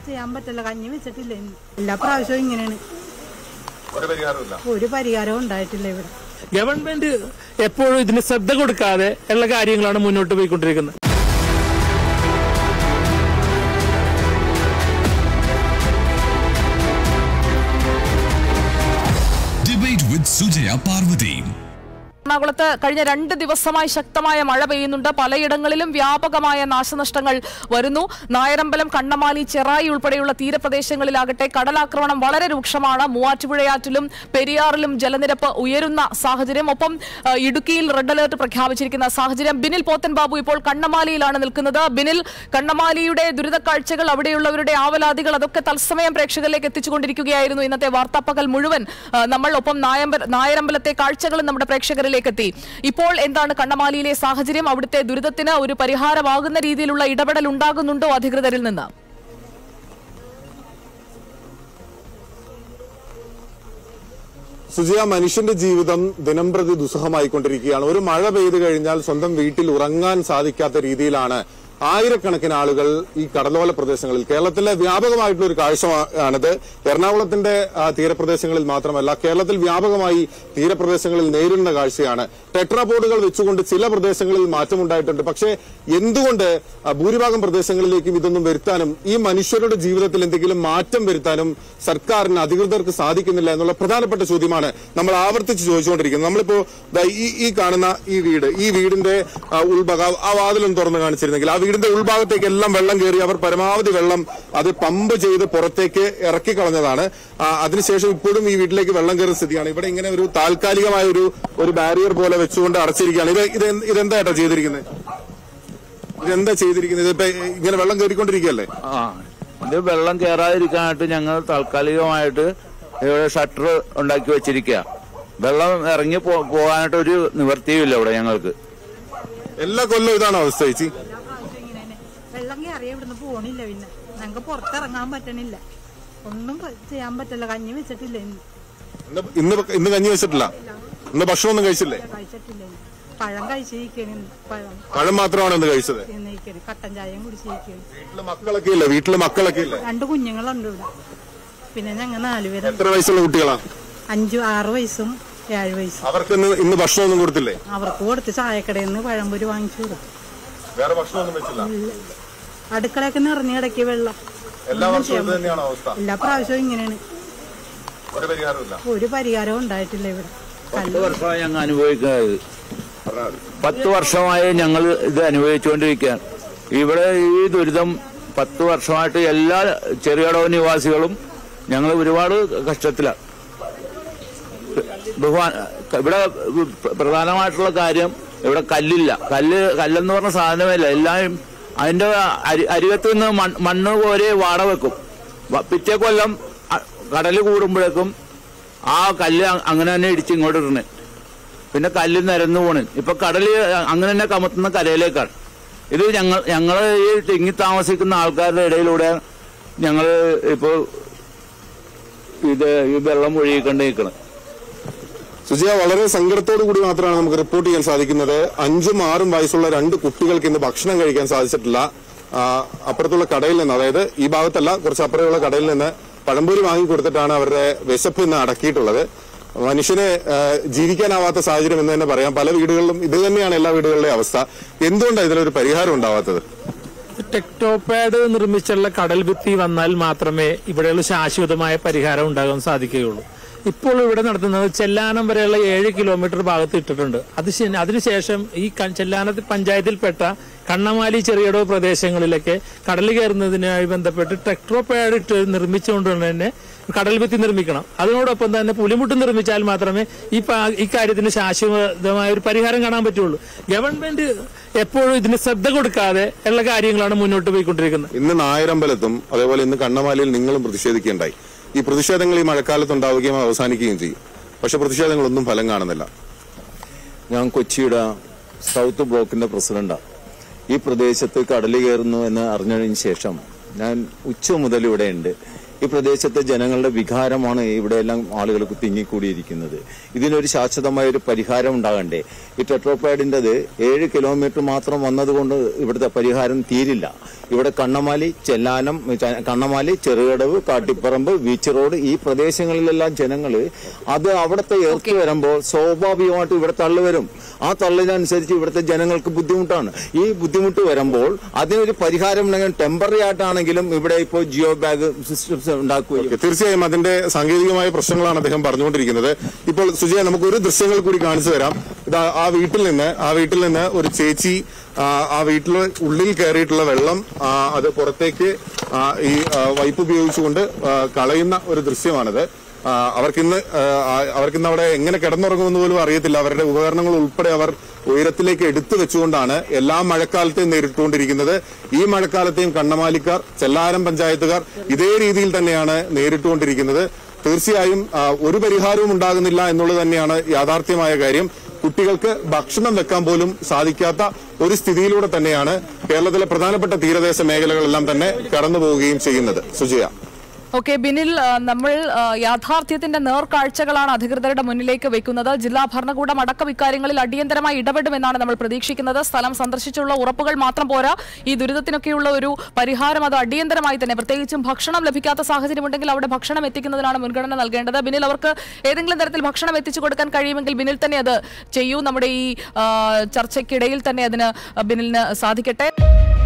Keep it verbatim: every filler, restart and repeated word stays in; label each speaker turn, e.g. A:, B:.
A: ചെയ്യാൻ പറ്റില്ല. കഞ്ഞി വെച്ചിട്ടില്ല. എല്ലാ പ്രാവശ്യവും ഇങ്ങനെയാണ്. ഒരു പരിഹാരവും ഉണ്ടായിട്ടില്ല ഇവിടെ.
B: ഗവൺമെന്റ് എപ്പോഴും ഇതിന് ശ്രദ്ധ കൊടുക്കാതെ ഉള്ള കാര്യങ്ങളാണ് മുന്നോട്ട് പോയിക്കൊണ്ടിരിക്കുന്നത്.
C: Debate with Sujaya Parvati.
D: എറണാകുളത്ത് കഴിഞ്ഞ രണ്ട് ദിവസമായി ശക്തമായ മഴ പെയ്യുന്നുണ്ട്. പലയിടങ്ങളിലും വ്യാപകമായ നാശനഷ്ടങ്ങൾ വരുന്നു. നായരമ്പലം, കണ്ണമാലി, ചെറായി ഉൾപ്പെടെയുള്ള തീരപ്രദേശങ്ങളിലാകട്ടെ കടലാക്രമണം വളരെ രൂക്ഷമാണ്. മൂവാറ്റുപുഴയാറ്റിലും പെരിയാറിലും ജലനിരപ്പ് ഉയരുന്ന സാഹചര്യം. ഒപ്പം ഇടുക്കിയിൽ റെഡ് അലർട്ട് പ്രഖ്യാപിച്ചിരിക്കുന്ന സാഹചര്യം. ബിനിൽ പോത്തൻ ബാബു ഇപ്പോൾ കണ്ണമാലിയിലാണ് നിൽക്കുന്നത്. ബിനിൽ, കണ്ണമാലിയുടെ ദുരിതക്കാഴ്ചകൾ, അവിടെയുള്ളവരുടെ ആവലാതികൾ, അതൊക്കെ തത്സമയം പ്രേക്ഷകരിലേക്ക് എത്തിച്ചുകൊണ്ടിരിക്കുകയായിരുന്നു ഇന്നത്തെ വാർത്താപ്പകൽ മുഴുവൻ നമ്മൾ. ഒപ്പം നായരമ്പലത്തെ കാഴ്ചകളും നമ്മുടെ പ്രേക്ഷകരിൽ എത്തി. ഇപ്പോൾ എന്താണ് കണ്ണമാലിയിലെ സാഹചര്യം? അവിടുത്തെ ദുരിതത്തിന് ഒരു പരിഹാരമാകുന്ന രീതിയിലുള്ള ഇടപെടൽ ഉണ്ടാകുന്നുണ്ടോ അധികൃതരിൽ നിന്ന്?
E: സുജിയ, മനുഷ്യന്റെ ജീവിതം ദിനംപ്രതി ദുസ്സഹമായിക്കൊണ്ടിരിക്കുകയാണ്. ഒരു മഴ പെയ്തു കഴിഞ്ഞാൽ സ്വന്തം വീട്ടിൽ ഉറങ്ങാൻ സാധിക്കാത്ത രീതിയിലാണ് ആയിരക്കണക്കിന് ആളുകൾ ഈ കടലോല പ്രദേശങ്ങളിൽ. കേരളത്തിലെ വ്യാപകമായിട്ടുള്ള ഒരു കാഴ്ചയാണിത്. എറണാകുളത്തിന്റെ തീരപ്രദേശങ്ങളിൽ മാത്രമല്ല, കേരളത്തിൽ വ്യാപകമായി തീരപ്രദേശങ്ങളിൽ നേരിടുന്ന കാഴ്ചയാണ്. ടെട്രാപോഡുകൾ വെച്ചുകൊണ്ട് ചില പ്രദേശങ്ങളിൽ മാറ്റമുണ്ടായിട്ടുണ്ട്. പക്ഷേ എന്തുകൊണ്ട് ഭൂരിഭാഗം പ്രദേശങ്ങളിലേക്കും ഇതൊന്നും വരുത്താനും ഈ മനുഷ്യരുടെ ജീവിതത്തിൽ എന്തെങ്കിലും മാറ്റം വരുത്താനും സർക്കാരിന്, അധികൃതർക്ക് സാധിക്കുന്നില്ല എന്നുള്ള പ്രധാനപ്പെട്ട ചോദ്യമാണ് നമ്മൾ ആവർത്തിച്ച് ചോദിച്ചുകൊണ്ടിരിക്കുന്നത്. നമ്മളിപ്പോ ഈ ഈ കാണുന്ന ഈ വീട്, ഈ വീടിന്റെ ഉൾഭാഗം, ആ വാതിലൊന്ന് തുറന്ന് കാണിച്ചിരുന്നെങ്കിൽ ആ വീടിന്റെ ഉൾഭാഗത്തേക്ക് എല്ലാം വെള്ളം കയറി അവർ പരമാവധി വെള്ളം അത് പമ്പ് ചെയ്ത് പുറത്തേക്ക് ഇറക്കി കളഞ്ഞതാണ്. അതിനുശേഷം ഇപ്പോഴും ഈ വീട്ടിലേക്ക് വെള്ളം കയറുന്ന സ്ഥിതിയാണ്. ഇവിടെ ഇങ്ങനെ ഒരു താൽക്കാലികമായ ഒരു ഒരു ബാരിയർ പോലെ വെച്ചുകൊണ്ട് അടച്ചിരിക്കുകയാണ്. ഇത് ഇത് ഇതെന്താ ഏട്ടാ ചെയ്തിരിക്കുന്നത്? ഇതെന്താ ചെയ്തിരിക്കുന്നത്? ഇതിപ്പോ ഇങ്ങനെ വെള്ളം കയറിക്കൊണ്ടിരിക്കുകയല്ലേ?
F: ആ, ഇത് വെള്ളം കയറാതിരിക്കാനായിട്ട് ഞങ്ങൾ താൽക്കാലികമായിട്ട് ഇവിടെ ഷട്ടർ ഉണ്ടാക്കി വെച്ചിരിക്കുക. വെള്ളം ഇറങ്ങി പോകാനായിട്ട് ഒരു നിവൃത്തിയുമില്ല ഇവിടെ ഞങ്ങൾക്ക്.
E: എല്ലാ കൊല്ലം ഇതാണ് അവസ്ഥ ചേച്ചി?
A: വെള്ളം കയറിയ ഇവിടുന്ന് പോണില്ല. പിന്നെ ഞങ്ങൾക്ക് പുറത്തിറങ്ങാൻ പറ്റണില്ല. ഒന്നും ചെയ്യാൻ പറ്റില്ല. കഞ്ഞി വെച്ചിട്ടില്ല. ഇന്ന്
E: ഇന്ന് ഇന്ന് കഞ്ഞി വെച്ചിട്ടില്ല. ഇന്ന് ഭക്ഷണം ഒന്നും കഴിച്ചില്ലേ?
A: കഴിച്ചിട്ടില്ല. പഴം കഴിച്ചിരിക്കണ്. പഴം
E: പഴം മാത്രമാണ് ഇന്ന് കഴിച്ചത്.
A: കട്ടൻ ചായയും കുടിച്ചിരിക്കുന്നു.
E: വീട്ടില് മക്കളൊക്കെ ഇല്ല? വീട്ടില് മക്കളൊക്കെ ഇല്ല?
A: രണ്ട് കുഞ്ഞുങ്ങളുണ്ട് ഇവിടെ. പിന്നെ ഞങ്ങൾ നാലുപേരും.
E: എത്ര വയസ്സുള്ള കുട്ടികളാ?
A: അഞ്ചു ആറ് വയസ്സും ഏഴ് വയസ്സും.
E: അവർക്ക് ഇന്ന് ഭക്ഷണം ഒന്നും കൊടുത്തില്ലേ?
A: അവർക്ക് കൊടുത്ത് ചായക്കടയിൽ നിന്ന് പഴംപൊരി വാങ്ങിച്ചു കൊടുത്തു.
E: വേറെ ഭക്ഷണമൊന്നും വെച്ചില്ല?
A: അടുക്കളയൊക്കെ നിറഞ്ഞു കിടക്കിയ വെള്ളം.
E: എല്ലാ വർഷവും തന്നെയാണ് അവസ്ഥ?
A: എല്ലാ പ്രാവശ്യവും ഇങ്ങനെയാണ്.
E: ഒരു പരിഹാരമില്ല.
A: ഒരു പരിഹാരവും ഉണ്ടായിട്ടില്ല ഇവിടെ.
F: പത്ത് വർഷമായി ഞങ്ങൾ അനുഭവിക്കുന്നത്. പത്ത് വർഷമായി ഞങ്ങൾ ഇത് അനുഭവിച്ചുകൊണ്ടിരിക്കുകയാണ്. ഇവിടെ ഈ ദുരിതം പത്ത് വർഷമായിട്ട് എല്ലാ ചെറുകിട നിവാസികളും ഞങ്ങൾ ഒരുപാട് കഷ്ടത്തിലാണ്. ഇവിടെ പ്രധാനമായിട്ടുള്ള കാര്യം ഇവിടെ കല്ലില്ല. കല്ല് കല്ലെന്ന് പറഞ്ഞ സാധനമില്ല. എല്ലാം അതിന്റെ അരി അരികത്ത് നിന്ന് മണ്ണ് കോരി വാട വെക്കും. പിറ്റേ കൊല്ലം കടല് കൂടുമ്പോഴേക്കും ആ കല്ല് അങ്ങനെ തന്നെ ഇടിച്ച് ഇങ്ങോട്ട് ഇടണേ. പിന്നെ കല്ല് നിരന്നു പോണ്. ഇപ്പൊ കടല് അങ്ങനെ തന്നെ കമത്തുന്ന കരയിലേക്കാണ്. ഇത് ഞങ്ങൾ ഞങ്ങൾ ഈ തിങ്ങി താമസിക്കുന്ന ആൾക്കാരുടെ ഇടയിലൂടെ ഞങ്ങൾ ഇപ്പോ ഇത് ഈ വെള്ളം ഒഴുകിക്കൊണ്ട് നിൽക്കണം.
E: സുജിയ, വളരെ സങ്കടത്തോടു കൂടി മാത്രമാണ് നമുക്ക് റിപ്പോർട്ട് ചെയ്യാൻ സാധിക്കുന്നത്. അഞ്ചും ആറും വയസ്സുള്ള രണ്ട് കുട്ടികൾക്ക് ഇന്ന് ഭക്ഷണം കഴിക്കാൻ സാധിച്ചിട്ടില്ല. അപ്പുറത്തുള്ള കടയിൽ നിന്ന്, അതായത് ഈ ഭാഗത്തല്ല, കുറച്ച് അപ്പുറമുള്ള കടയിൽ നിന്ന് പഴംപൊരി വാങ്ങിക്കൊടുത്തിട്ടാണ് അവരുടെ വിശപ്പ് ഇന്ന് അടക്കിയിട്ടുള്ളത്. മനുഷ്യന് ജീവിക്കാനാവാത്ത സാഹചര്യം എന്ന് തന്നെ പറയാം. പല വീടുകളിലും ഇത് തന്നെയാണ് എല്ലാ വീടുകളിലെയും അവസ്ഥ. എന്തുകൊണ്ടാണ് ഇതിനൊരു പരിഹാരം ഉണ്ടാവാത്തത്?
B: ടെക്ടോപാഡ് നിർമ്മിച്ചുള്ള കടൽ ഭിത്തി വന്നാൽ മാത്രമേ ഇവിടെയുള്ള ശാശ്വതമായ പരിഹാരം ഉണ്ടാകാൻ സാധിക്കുകയുള്ളൂ. ഇപ്പോൾ ഇവിടെ നടത്തുന്നത് ചെല്ലാനം വരെയുള്ള ഏഴ് കിലോമീറ്റർ ഭാഗത്ത് ഇട്ടിട്ടുണ്ട്. അത് അതിനുശേഷം ഈ ചെല്ലാന പഞ്ചായത്തിൽപ്പെട്ട കണ്ണമാലി, ചെറിയടവ് പ്രദേശങ്ങളിലൊക്കെ കടൽ കയറുന്നതിനായി ബന്ധപ്പെട്ട് ടെക്ട്രോപാഡ് ഇട്ട് നിർമ്മിച്ചുകൊണ്ട് തന്നെ കടൽ ഭിത്തി നിർമ്മിക്കണം. അതിനോടൊപ്പം തന്നെ പുലിമുട്ട് നിർമ്മിച്ചാൽ മാത്രമേ ഈ ഈ കാര്യത്തിന് ശാശ്വതമായ ഒരു പരിഹാരം കാണാൻ പറ്റുള്ളൂ. ഗവൺമെന്റ് എപ്പോഴും ഇതിന് ശ്രദ്ധ കൊടുക്കാതെ ഉള്ള കാര്യങ്ങളാണ് മുന്നോട്ട് പോയിക്കൊണ്ടിരിക്കുന്നത്.
E: ഇന്ന് നായരമ്പലത്തും അതേപോലെ ഇന്ന് കണ്ണമാലിയിൽ നിങ്ങളും പ്രതിഷേധിക്കുകയുണ്ടായി. ഈ പ്രതിഷേധങ്ങൾ ഈ മഴക്കാലത്ത് ഉണ്ടാവുകയും അവസാനിക്കുകയും ചെയ്യും. പക്ഷെ പ്രതിഷേധങ്ങളൊന്നും ഫലം കാണുന്നില്ല.
G: ഞാൻ കൊച്ചിയുടെ സൗത്ത് ബ്ലോക്കിന്റെ പ്രസിഡന്റാണ്. ഈ പ്രദേശത്ത് കടൽ കയറുന്നു എന്ന് അറിഞ്ഞതിന് ശേഷം ഞാൻ ഉച്ച മുതൽ ഇവിടെ ഉണ്ട്. ഈ പ്രദേശത്തെ ജനങ്ങളുടെ വികാരമാണ് ഇവിടെയെല്ലാം ആളുകൾക്ക് തിങ്ങിക്കൂടിയിരിക്കുന്നത്. ഇതിനൊരു ശാശ്വതമായ ഒരു പരിഹാരം ഉണ്ടാകണ്ടേ? ഈ ടെട്രോപാഡിൻ്റെത് ഏഴ് കിലോമീറ്റർ മാത്രം വന്നതുകൊണ്ട് ഇവിടുത്തെ പരിഹാരം തീരില്ല. ഇവിടെ കണ്ണമാലി, ചെല്ലാനം, കണ്ണമാലി, ചെറുകടവ്, കാട്ടിപ്പറമ്പ്, ബീച്ച് റോഡ് ഈ പ്രദേശങ്ങളിലെല്ലാം ജനങ്ങൾ അത് അവിടുത്തെ എർത്ത് വരുമ്പോൾ സ്വാഭാവികമായിട്ടും ഇവിടെ തള്ളു വരും. ആ തള്ളിനനുസരിച്ച് ഇവിടുത്തെ ജനങ്ങൾക്ക് ബുദ്ധിമുട്ടാണ്. ഈ ബുദ്ധിമുട്ട് വരുമ്പോൾ അതിനൊരു പരിഹാരം ഉണ്ടെങ്കിൽ ടെമ്പററി ആയിട്ടാണെങ്കിലും ഇവിടെ ഇപ്പോൾ ജിയോ ബാഗ് സിസ്റ്റംസ് ഉണ്ടാക്കുകയും.
E: തീർച്ചയായും അതിന്റെ സാങ്കേതികമായ പ്രശ്നങ്ങളാണ് അദ്ദേഹം പറഞ്ഞുകൊണ്ടിരിക്കുന്നത്. ഇപ്പോൾ സുജയ, നമുക്ക് ഒരു ദൃശ്യങ്ങൾ കൂടി കാണിച്ചു തരാം. ഇതാ ആ വീട്ടിൽ നിന്ന് ആ വീട്ടിൽ നിന്ന് ഒരു ചേച്ചി ആ വീട്ടിൽ ഉള്ളിൽ കയറിയിട്ടുള്ള വെള്ളം അത് പുറത്തേക്ക് ഈ വൈപ്പ് ഉപയോഗിച്ചുകൊണ്ട് കളയുന്ന ഒരു ദൃശ്യമാണിത്. അവർക്കിന്ന് അവർക്കിന്ന് അവിടെ എങ്ങനെ കിടന്നുറങ്ങുമെന്ന് പോലും അറിയത്തില്ല. അവരുടെ ഉപകരണങ്ങൾ ഉൾപ്പെടെ അവർ ഉയരത്തിലേക്ക് എടുത്തു വെച്ചുകൊണ്ടാണ് എല്ലാ മഴക്കാലത്തെയും നേരിട്ടുകൊണ്ടിരിക്കുന്നത്. ഈ മഴക്കാലത്തെയും കണ്ണമാലിക്കാർ, ചെല്ലാനം പഞ്ചായത്തുകാർ ഇതേ രീതിയിൽ തന്നെയാണ് നേരിട്ടുകൊണ്ടിരിക്കുന്നത്. തീർച്ചയായും ഒരു പരിഹാരവും ഉണ്ടാകുന്നില്ല എന്നുള്ളത് തന്നെയാണ് യാഥാർത്ഥ്യമായ കാര്യം. കുട്ടികൾക്ക് ഭക്ഷണം വെക്കാൻ പോലും സാധിക്കാത്ത ഒരു സ്ഥിതിയിലൂടെ തന്നെയാണ് കേരളത്തിലെ പ്രധാനപ്പെട്ട തീരദേശ മേഖലകളെല്ലാം തന്നെ കടന്നു പോവുകയും ചെയ്യുന്നത്. സുജയ.
D: ഓക്കെ ബിനിൽ, നമ്മൾ യാഥാർത്ഥ്യത്തിന്റെ നേർക്കാഴ്ചകളാണ് അധികൃതരുടെ മുന്നിലേക്ക് വെക്കുന്നത്. ജില്ലാ ഭരണകൂടം അടക്കം ഇക്കാര്യങ്ങളിൽ അടിയന്തരമായി ഇടപെടുമെന്നാണ് നമ്മൾ പ്രതീക്ഷിക്കുന്നത്. സ്ഥലം സന്ദർശിച്ചുള്ള ഉറപ്പുകൾ മാത്രം പോരാ, ഈ ദുരിതത്തിനൊക്കെയുള്ള ഒരു പരിഹാരം അത് അടിയന്തരമായി തന്നെ, പ്രത്യേകിച്ചും ഭക്ഷണം ലഭിക്കാത്ത സാഹചര്യമുണ്ടെങ്കിൽ അവിടെ ഭക്ഷണം എത്തിക്കുന്നതിനാണ് മുൻഗണന നൽകേണ്ടത്. ബിനിൽ, അവർക്ക് ഏതെങ്കിലും തരത്തിൽ ഭക്ഷണം എത്തിച്ചു കൊടുക്കാൻ കഴിയുമെങ്കിൽ ബിനിൽ തന്നെ അത് ചെയ്യൂ. നമ്മുടെ ഈ ചർച്ചയ്ക്കിടയിൽ തന്നെ അതിന് ബിനിലിന് സാധിക്കട്ടെ.